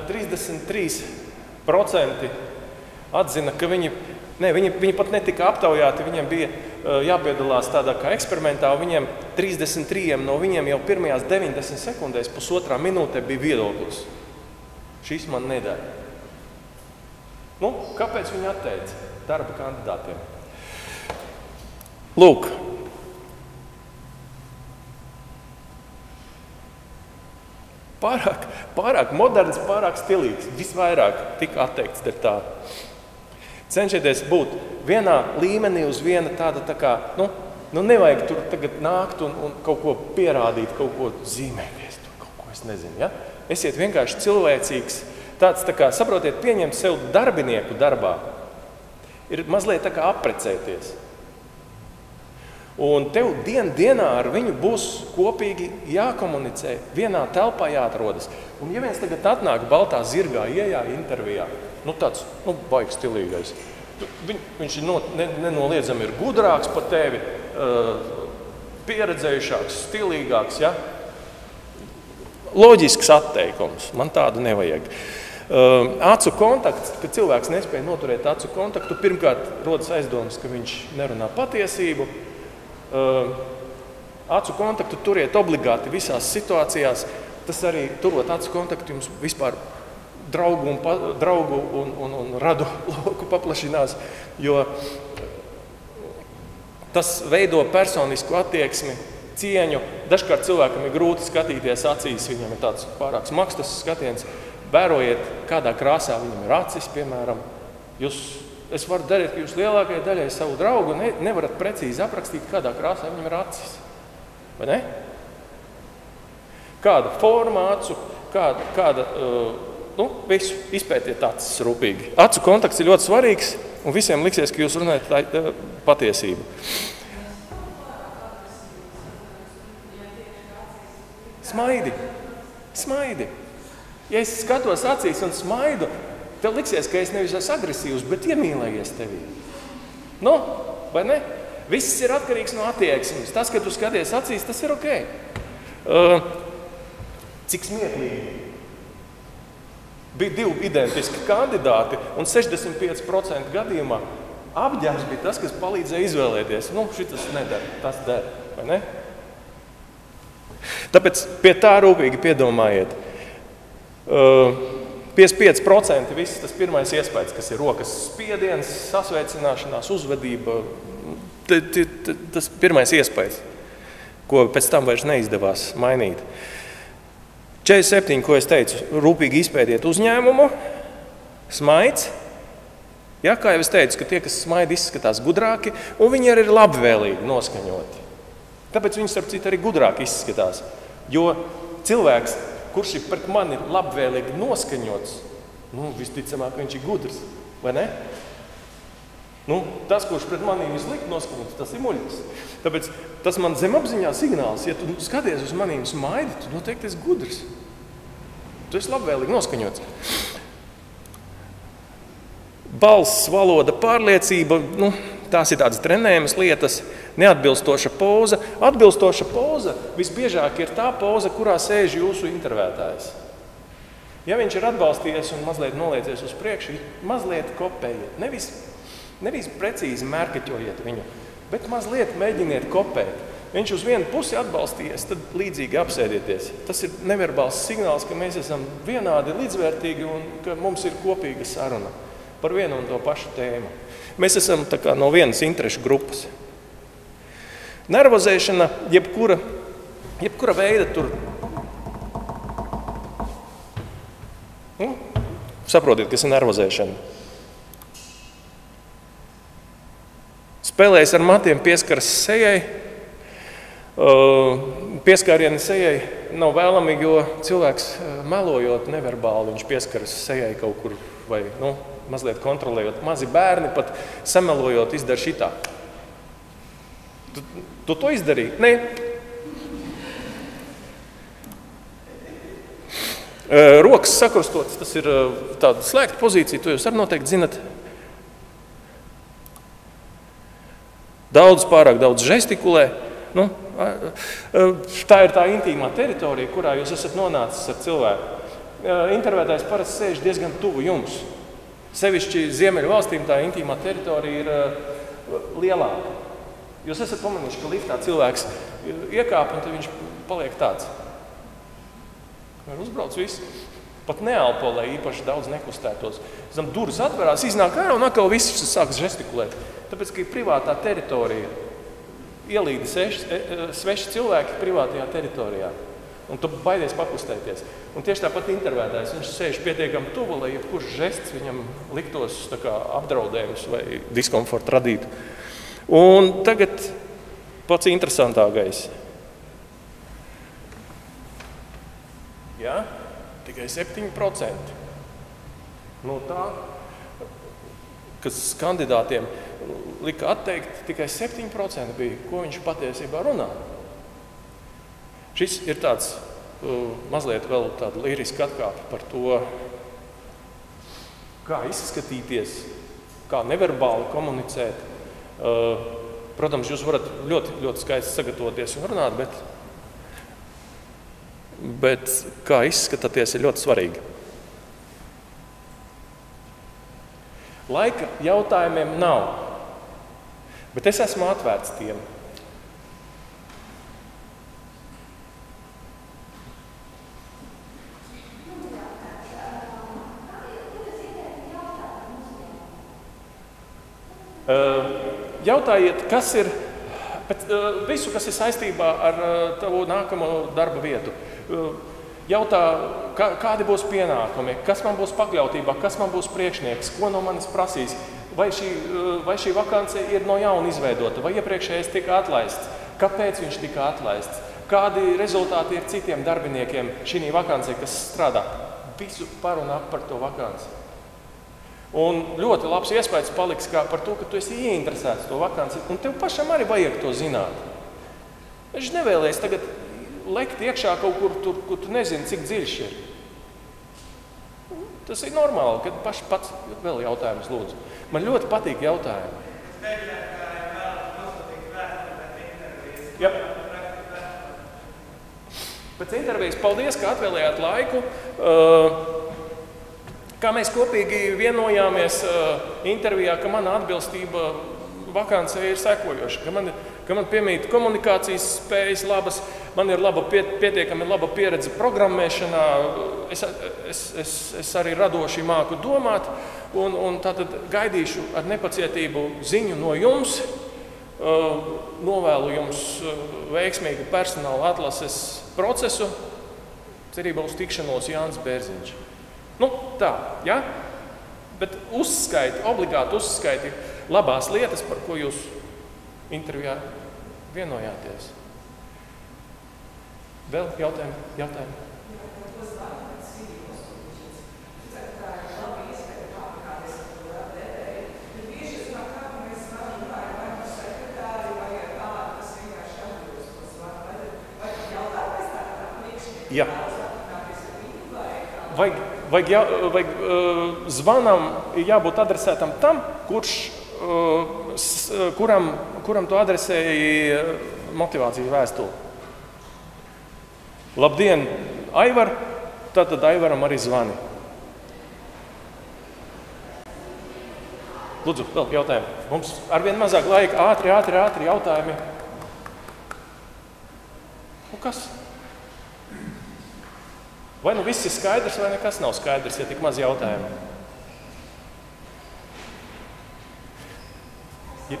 33% atzina, ka viņi pat netika aptaujāti, viņiem bija jāpiedalās tādā kā eksperimentā, un viņiem 33 no viņiem jau pirmajās 90 sekundēs, pusotrā minūtē bija viedoklis. Šis man nedara. Nu, kāpēc viņi atteica darba kandidātiem? Lūk. Pārāk moderns, pārāk stilīgs. Visvairāk tika atteikts der tā. Cenšieties būt vienā līmenī uz viena tāda tā kā, nevajag tur tagad nākt un kaut ko pierādīt, kaut ko zīmēties, kaut ko es nezinu, ja? Esiet vienkārši cilvēcīgs, tāds tā kā, saprotiet, pieņemt sev darbinieku darbā, ir mazliet tā kā apprecēties. Un tev dienā ar viņu būs kopīgi jākomunicē, vienā telpā jāatrodas. Un ja viens tagad atnāk baltā zirgā, iejā intervijā, tāds, baigs stilīgais, viņš nenoliedzami ir gudrāks par tevi, pieredzējušāks, stilīgāks, ja? Loģisks atteikums, man tādu nevajag. Acu kontakts, kad cilvēks nespēja noturēt acu kontaktu, pirmkārt rodas aizdomas, ka viņš nerunā patiesību. Acu kontaktu turiet obligāti visās situācijās. Tas arī turot acu kontaktu jums vispār draugu un radu loku paplašinās, jo tas veido personisku attieksmi, cieņu. Dažkārt cilvēkam ir grūti skatīties acīs, viņam ir tāds pārāk smags skatiens. Vērojiet, kādā krāsā viņam ir acis, piemēram. Es varu darīt, ka jūs lielākajai daļai savu draugu nevarat precīzi aprakstīt, kādā krāsā viņam ir acis. Vai ne? Kāda forma acu, kāda visu izpētiet acis rūpīgi. Acu kontakts ir ļoti svarīgs, un visiem liksies, ka jūs runājat patiesību. Smaidi. Ja es skatos acīs un smaidu, tev liksies, ka es nevis esmu agresīvs, bet iemīlējies tevī. Vai ne? Viss ir atkarīgs no attieksmes. Tas, ka tu skaties acīs, tas ir ok. Cik smieklīgi. Bija 2 identiski kandidāti, un 65% gadījumā apģērbs bija tas, kas palīdzēja izvēlēties. Šitas nedara, tas dara, vai ne? Tāpēc pie tā rūpīgi piedomājiet. 55% viss tas pirmais iespējas, kas ir rokas spiediens, sasveicināšanās, uzvedība, tas pirmais iespējas, ko pēc tam vairs neizdevās mainīt. 47, ko es teicu, rūpīgi izpētiet uzņēmumu, smaids. Ja, kā jau es teicu, ka tie, kas smaida, izskatās gudrāki, un viņi arī ir labvēlīgi noskaņoti. Tāpēc viņi, starp citu, arī gudrāk izskatās. Jo cilvēks, kurš ir pret mani labvēlīgi noskaņots, visticamāk, viņš ir gudrs, vai ne? Nu, tas, kurš pret mani slikti noskaņots, tas ir muļķis. Tāpēc tas man zemapziņā signāls, ja tu skaties uz manīm smaidi, tu noteikti esi gudrs. Tu esi labvēlīgi noskaņots. Balss, valoda, pārliecība, tās ir tādas trenējumas lietas, neatbilstoša poza. Atbilstoša poza visbiežāk ir tā poza, kurā sēž jūsu intervētājs. Ja viņš ir atbalstījies un mazliet noliecies uz priekšu, mazliet kopējiet. Nevis precīzi mērkaķojiet viņu, bet mazliet mēģiniet kopēt. Viņš uz vienu pusi atbalstījies, tad līdzīgi apsēdieties. Tas ir neverbāls signāls, ka mēs esam vienādi līdzvērtīgi un ka mums ir kopīga saruna par vienu un to pašu tēmu. Mēs esam tā kā no vienas interešu grupas. Nervozēšana, jebkura veida tur. Saprotiet, kas ir nervozēšana. Spēlējas ar matiem, pieskaras sejai. Pieskārieni sejai nav vēlami, jo cilvēks melojot neverbāli, viņš pieskaras sejai kaut kur vai mazliet kontrolējot. Mazi bērni pat samelojot izdara šitā. Tu to izdarīji? Nē. Rokas sakrustotas, tas ir tāda slēgta pozīcija, to jūs arī noteikti zinat. Pārāk daudz žestikulē. Tā ir tā intīmā teritorija, kurā jūs esat nonācis ar cilvēku. Intervētājs parasti sēž diezgan tuvu jums. Sevišķi Ziemeļu valstīm tā intīmā teritorija ir lielāka. Jūs esat pamanījuši, ka liftā cilvēks iekāp un tad viņš paliek tāds. Uzbrauc viss. Pat neelpo, lai īpaši daudz nekustētos. Zem durvis atverās, iznāk ārā un atkal viss sāks žestikulēt. Tāpēc, ka ir privātā teritorija. Ielīdi sveši cilvēki privātajā teritorijā. Un tu baidies pakustēties. Un tieši tāpat intervētājs, viņš sēž pietiekami tuvu, lai jebkurš žests viņam liktos tā kā apdraudējums vai diskomfortu radītu. Un tagad pats interesantākais. Jā, tikai 7%. No tā, kas kandidātiem lika atteikt, tikai 7% bija, ko viņš patiesībā runā. Šis ir tāds mazliet vēl tāda liriska atkāpe par to, kā izskatīties, kā neverbāli komunicēt. Protams, jūs varat ļoti, ļoti skaisti sagatavoties un runāt, bet kā izskatāties ir ļoti svarīgi. Laika jautājumiem nav, bet es esmu atvērts tiem. Jautājiet, kas ir visu, kas ir saistībā ar tavu nākamo darba vietu. Jautā, kādi būs pienākumi, kas man būs pakļautībā, kas man būs priekšnieks, ko no manis prasīs, vai šī vakance ir no jauna izveidota, vai iepriekšējais tika atlaists, kāpēc viņš tika atlaists, kādi rezultāti ir citiem darbiniekiem šī vakancē, kas strādā. Visu par un ap par to vakanci. Un ļoti labs iespējas paliks par to, ka tu esi ieinteresēts to vakanci, un tev pašam arī vajag to zināt. Viņš nevēlies tagad lekt iekšā kaut kur tur, kur tu nezini, cik dziļš ir. Tas ir normāli, kad pats vēl jautājumus lūdzu. Man ļoti patīk jautājumi. Ja. Pēc intervijas paldies, ka atvēlējāt laiku. Kā mēs kopīgi vienojāmies intervijā, ka mana atbilstība vakancē ir sekojoša, ka man piemīt komunikācijas spējas labas, man ir pietiekami laba pieredze programmēšanā, es arī radoši māku domāt, un tātad gaidīšu ar nepacietību ziņu no jums, novēlu jums veiksmīgu personāla atlases procesu, cerībā uz tikšanos Jānis Bērziņš. Tā, ja? Bet obligāti uzskaiti labās lietas, par ko jūs intervijā vienojāties. Vēl jautājumi? Jā. Vajag zvanam ir jābūt adresētam tam, kuram tu adresēji motivācijas vēstuli. Labdien, Aivar, tad Aivaram arī zvani. Lūdzu, vēl jautājumi. Mums arvien mazāk laika, ātri jautājumi. Nu kas? Vai nu viss ir skaidrs, vai nekas nav skaidrs, ja tik maz jautājumu? Ja.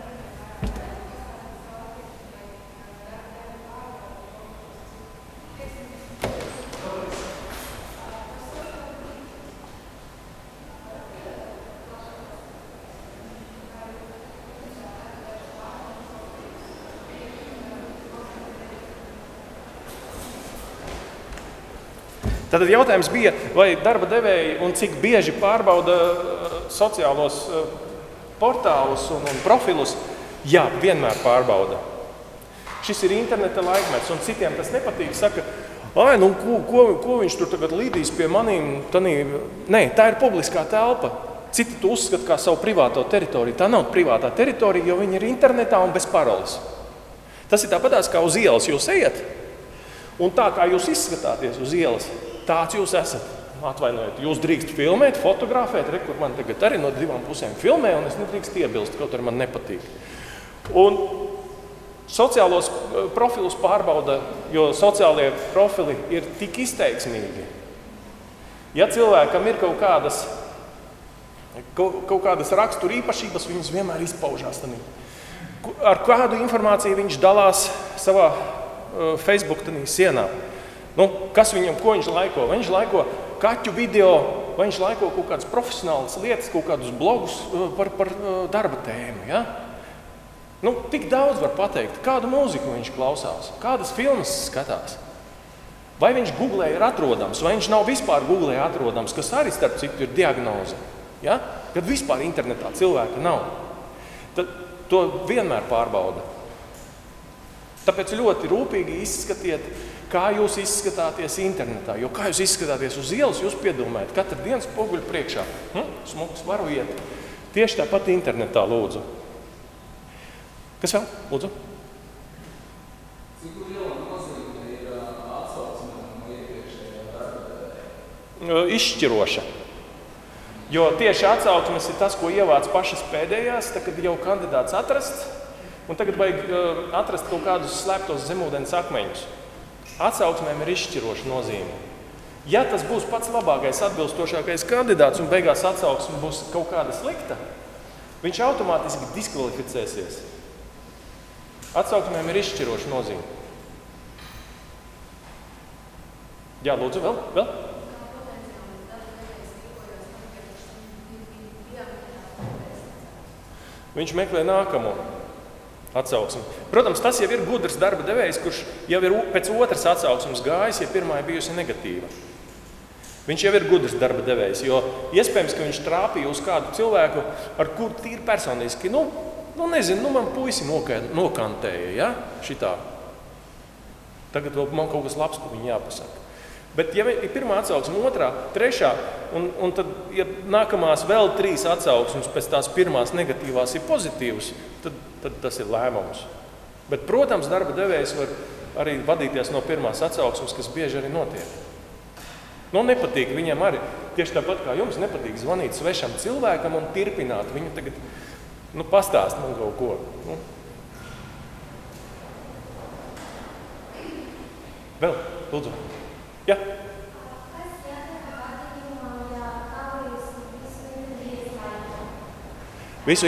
Tātad jautājums bija, vai darba devēji un cik bieži pārbauda sociālos portālus un profilus? Jā, vienmēr pārbauda. Šis ir interneta laikmets, un citiem tas nepatīk. Saka, ko viņš tur tagad līdīs pie manīm? Nē, tā ir publiskā telpa. Citi to uzskata kā savu privāto teritoriju. Tā nav privātā teritorija, jo viņi ir internetā un bez paroles. Tas ir tāpatās, kā uz ielas jūs ejat, un tā kā jūs izskatāties uz ielas, tāds jūs esat. Atvainojiet, jūs drīkst filmēt, fotografēt, kur man tagad arī no divām pusēm filmē, un es nedrīkst iebilst, kaut arī man nepatīk. Un sociālos profilus pārbauda, jo sociālie profili ir tik izteiksmīgi. Ja cilvēkam ir kaut kādas rakstura īpašības, viņas vienmēr izpaužās. Ar kādu informāciju viņš dalās savā Facebook sienā. Ko viņš laiko? Viņš laiko kaķu video, vai viņš laiko kaut kādas profesionālas lietas, kaut kādus blogus par darba tēmu. Ja? Tik daudz var pateikt, kādu mūziku viņš klausās, kādas filmas skatās. Vai viņš Googlē ir atrodams, vai viņš nav vispār Googlē atrodams, kas arī starp citu ir diagnoze. Ja? Kad vispār internetā cilvēka nav. Tad to vienmēr pārbauda. Tāpēc ļoti rūpīgi izskatiet, kā jūs izskatāties internetā. Jo kā jūs izskatāties uz ielas, jūs piedomājat katru dienu spoguļu priekšā. Smuks, varu iet. Tieši tāpat internetā, lūdzu. Kas vēl? Lūdzu. Cik liela nozīme ir atsauksme no iepriekšējā darba? Izšķiroša. Jo tieši atsauksmes ir tas, ko ievāc pašas pēdējās, tad, kad jau kandidāts atrasts, un tagad vajag atrast kaut kādus slēptos zemūdens akmeņus. Atsauksmēm ir izšķiroša nozīme. Ja tas būs pats labākais, atbilstošākais kandidāts un beigās atsauksme būs kaut kāda slikta, viņš automātiski diskvalificēsies. Atsauksmēm ir izšķiroša nozīme. Jā, lūdzu, vēl? Viņš meklē nākamo atsauksmi. Protams, tas jau ir gudrs darba devējs, kurš jau ir pēc otras atsauksmes gājis, ja pirmā ir bijusi negatīva. Viņš jau ir gudrs darba devējs, jo iespējams, ka viņš trāpīja uz kādu cilvēku, ar kuru tīri personiski, man puisi nokantēja, ja, šitā. Tagad vēl man kaut kas labs, ko viņi jāpasaka. Bet ja ir pirmā atsauksme, otrā, trešā, un tad, ja nākamās vēl 3 atsauksmes pēc tās pirmās negatīvās ir pozitīvas, tad tas ir lēmums. Bet, protams, darba devējs var arī vadīties no pirmās atsauksmes, kas bieži arī notiek. Nepatīk viņam arī, tieši tāpat kā jums, nepatīk zvanīt svešam cilvēkam un tirpināt viņu tagad, pastāst man kaut ko. Vēl, lūdzu. Jā. Visu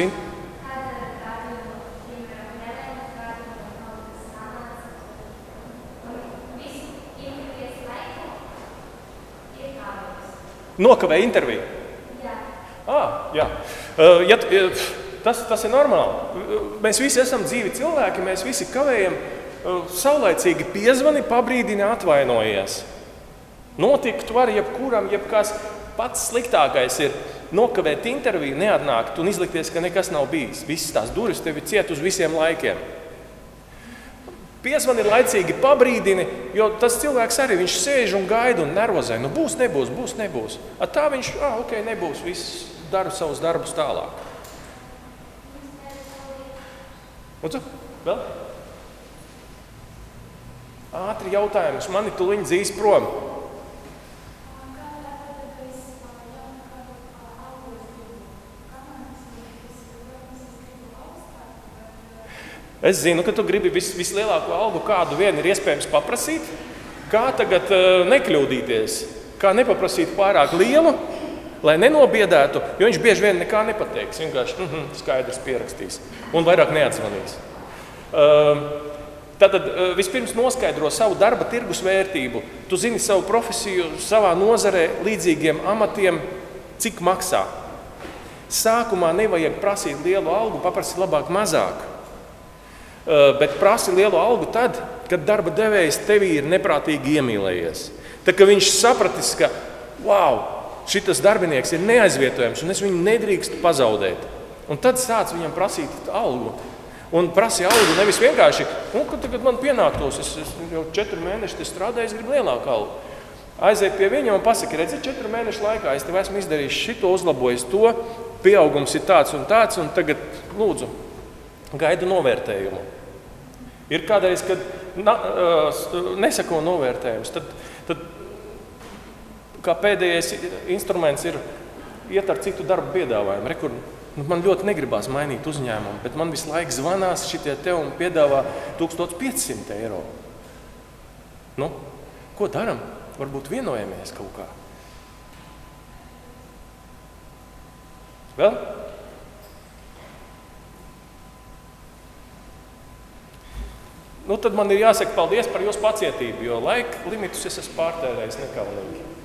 nokavē interviju? Jā. Tas ir normāli. Mēs visi esam dzīvi cilvēki, mēs visi kavējam, saulaicīgi piezvani, pabrīdini, atvainojies. Notikt var jebkuram, jebkas pats sliktākais ir nokavēt interviju, neatnākt un izlikties, ka nekas nav bijis. Visas tās durvis tevi ciet uz visiem laikiem. Piezvani laicīgi, pabrīdini, jo tas cilvēks arī viņš sēž un gaida un nervozē. Nu būs, nebūs, būs, nebūs. A tā viņš, ok, nebūs, viss dara savus darbus tālāk. Lūdzu, vēl? Ātri jautājums, mani tuliņ dzīs prom. Es zinu, ka tu gribi vislielāko algu, kādu vien ir iespējams paprasīt. Kā tagad nekļūdīties? Kā nepaprasīt pārāk lielu, lai nenobiedētu, jo viņš bieži vien nekā nepateiks. Vienkārši skaidrs pierakstīs un vairāk neatzvanīs. Tātad vispirms noskaidro savu darba tirgus vērtību. Tu zini savu profesiju savā nozarē, līdzīgiem amatiem, cik maksā. Sākumā nevajag prasīt lielu algu, paprasti labāk mazāk. Bet prasi lielu algu tad, kad darba devējs tevī ir neprātīgi iemīlējies. Tā kā viņš sapratis, ka wow, šitas darbinieks ir neaizvietojams un es viņu nedrīkstu pazaudēt. Un tad sāc viņam prasīt algu. Un prasi algu nevis vienkārši, kad man pienāktos, es jau 4 mēneši strādāju, es gribu lielāku algu. Aiziet pie viņa un pasaki, redzi, 4 mēnešu laikā es tev esmu izdarījis šito, uzlabojis to, pieaugums ir tāds, un tagad lūdzu, gaidu novērtējumu. Ir kādreiz, kad nesako novērtējums, tad kā pēdējais instruments ir iet ar citu darbu piedāvājumu. Rekur, man ļoti negribās mainīt uzņēmumu, bet man visu laiku zvanās šitie tev un piedāvā 1500 eiro. Nu, ko daram? Varbūt vienojamies kaut kā. Vēl? Nu, tad man ir jāsaka paldies par jūsu pacietību, jo laika limitus es esmu pārtērējis nekaunīgi.